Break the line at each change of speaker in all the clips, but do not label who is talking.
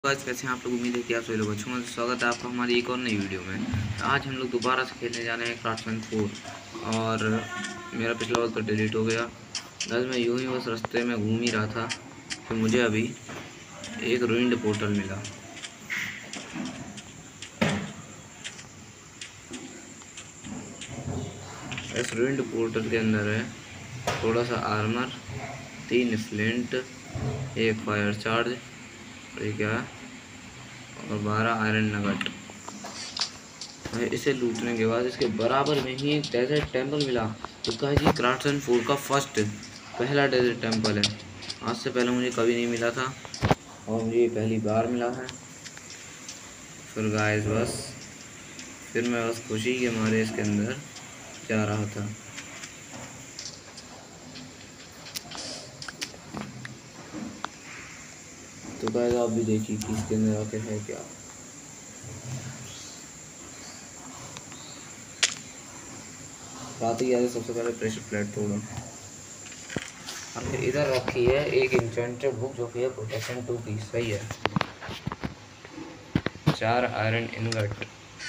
आज कैसे हैं आप लोग। उम्मीद है कि आप सभी लोग अच्छे होंगे। स्वागत है आपका हमारी एक और नई वीडियो में। आज हम लोग दोबारा से खेलने जाने हैं क्राफ्टमैन 4। और मेरा पिछला वाला तो डिलीट हो गया। बस मैं यूं ही बस रास्ते में घूम ही रहा था कि मुझे अभी एक रूइंड पोर्टल मिला। इस रूइंड पोर्टल के अंदर है थोड़ा सा आर्मर, 3 फ्लिंट, एक फायर चार्ज और ये क्या है, और 12 आयरन नगट। इसे लूटने के बाद इसके बराबर में ही एक डेजर्ट टेम्पल मिला। तो कहा जी क्राफ्टमैन 4 का पहला डेजर्ट टेम्पल है। आज से पहले मुझे कभी नहीं मिला था और मुझे पहली बार मिला है। फिर गाइस फिर मैं बस खुशी के मारे इसके अंदर जा रहा था। तो गाइस आप भी देखिए कि इसके अंदर आके है क्या। साथ ही गाइस सबसे पहले प्रेशर प्लेट तोड़ा। हमने इधर रखी है एक इंचेंटेड बुक जो कि है प्रोटेक्शन 2 की। सही है। 4 आयरन इनगट,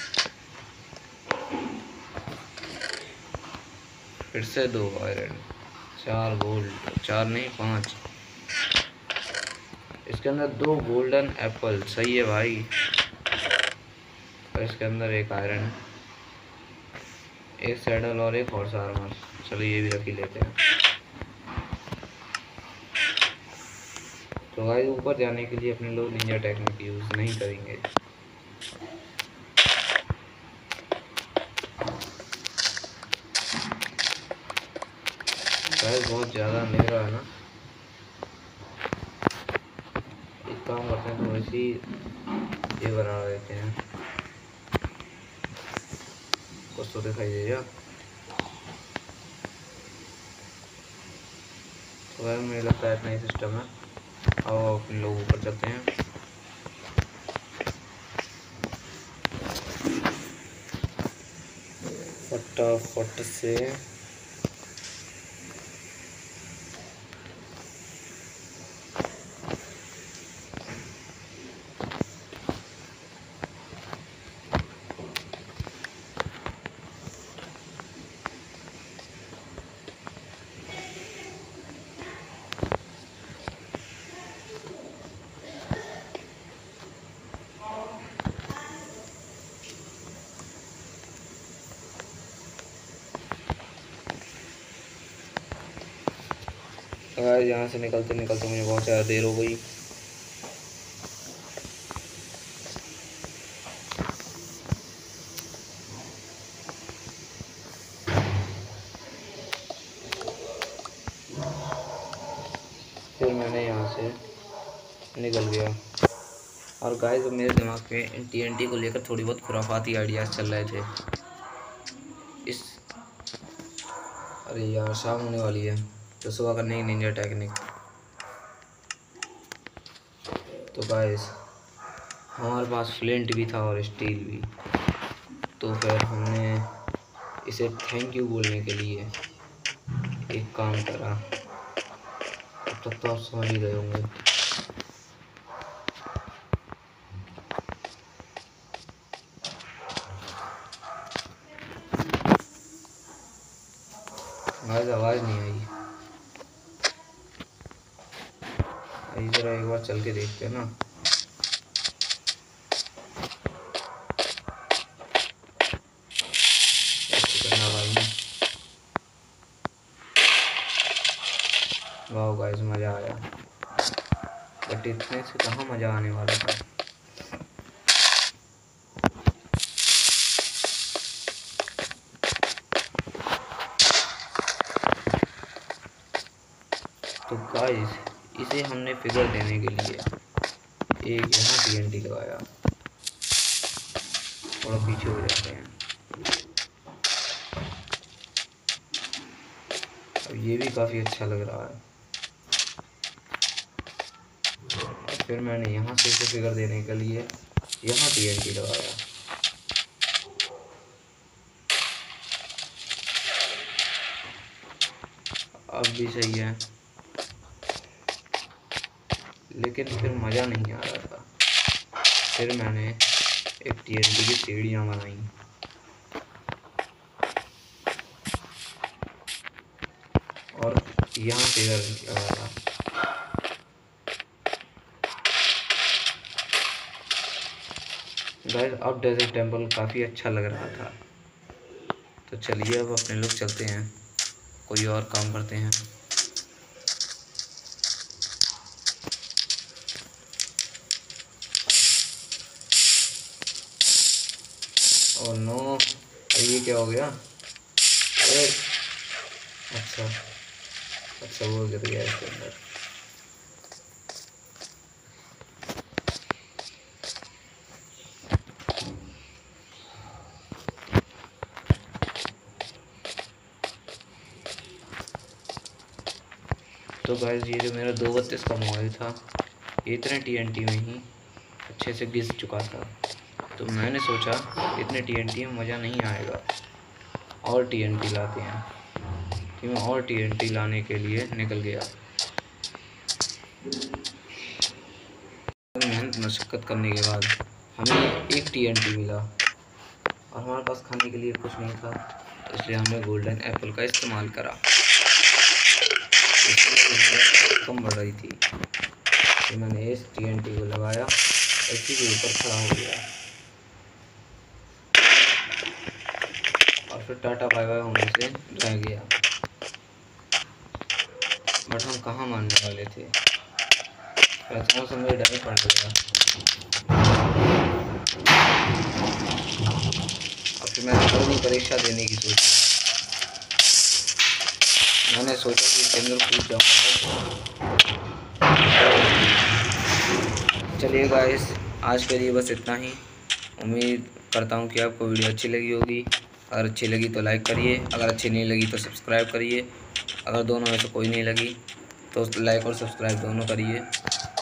फिर से 2 आयरन, 4 गोल्ड, 4 नहीं 5। इसके अंदर 2 गोल्डन एप्पल। सही है भाई। और इसके अंदर 1 आयरन, 1 सैडल और 1 हॉर्स आर्मर। चलो ये भी रख ही लेते हैं। तो भाई ऊपर जाने के लिए अपने लोग निंजा टेक्निक यूज नहीं करेंगे। गाइस बहुत ज़्यादा अंधेरा है ना। एक काम करते हैं, थोड़ी सी ये बना देते हैं, कुछ तो दिखाई देगा। तो भाई मुझे लगता है इतना ही सिस्टम है। अब अपने लोग ऊपर चलते हैं। फटाफट से यहाँ से निकलते निकलते मुझे बहुत ज़्यादा देर हो गई। फिर मैंने यहाँ से निकल गया। और गाइस मेरे दिमाग में TNT को लेकर थोड़ी बहुत खुराफाती आइडियाज़ चल रहे थे। अरे यार शाम होने वाली है तो सुबह करने की निंजा टेक्निक। तो गाइस हमारे पास फ्लिंट भी था और स्टील भी। तो फिर हमने इसे थैंक यू बोलने के लिए एक काम करा। अब तक तो आप समझ ही गए होंगे। गाइस आवाज़ नहीं आई। जरा एक बार चल के देखते हैं ना। वाह गाइस मज़ा आया, बट इतने से कहाँ मज़ा आने वाला था। तो गाइस इसे हमने फिगर देने के लिए एक यहाँ TNT लगाया। थोड़ा पीछे हो जाते हैं। अब ये भी काफ़ी अच्छा लग रहा है। फिर मैंने यहाँ से इसे फिगर देने के लिए यहाँ TNT लगाया। अब भी सही है, लेकिन फिर मज़ा नहीं आ रहा था। फिर मैंने एक TNT की सीढ़ियाँ बनाई और यहाँ पे लगाया। गाइस अब डेजर्ट टेम्पल काफ़ी अच्छा लग रहा था, तो चलिए अब अपने लोग चलते हैं, कोई और काम करते हैं। और नो, ये क्या हो गया? अरे अच्छा वो गिर गया इसके अंदर। तो गाइस ये जो मेरा 232 का मोबाइल था, ये इतने TNT में ही अच्छे से घिस चुका था। तो मैंने सोचा इतने TNT में मज़ा नहीं आएगा, और TNT लाते हैं। कि मैं और TNT लाने के लिए निकल गया। मेहनत मशक्क़त करने के बाद हमें एक TNT मिला और हमारे पास खाने के लिए कुछ नहीं था, तो इसलिए हमने गोल्डन एप्पल का इस्तेमाल करा। कम बढ़ रही थी, तो मैंने इस TNT को लगाया, इसी के ऊपर खड़ा हो गया और फिर टाटा बाय बाय होने से रह गया। बट हम कहाँ मानने वाले थे, प्रथम से मुझे डर पड़ गया। और फिर मैंने अपनी परीक्षा देने की सोची। मैंने सोचा कि इसके अंदर कूद जाऊँगा। चलिए गाइस, आज के लिए बस इतना ही। उम्मीद करता हूँ कि आपको वीडियो अच्छी लगी होगी। अगर अच्छी लगी तो लाइक करिए, अगर अच्छी नहीं लगी तो सब्सक्राइब करिए। अगर दोनों में से कोई नहीं लगी तो लाइक और सब्सक्राइब दोनों करिए।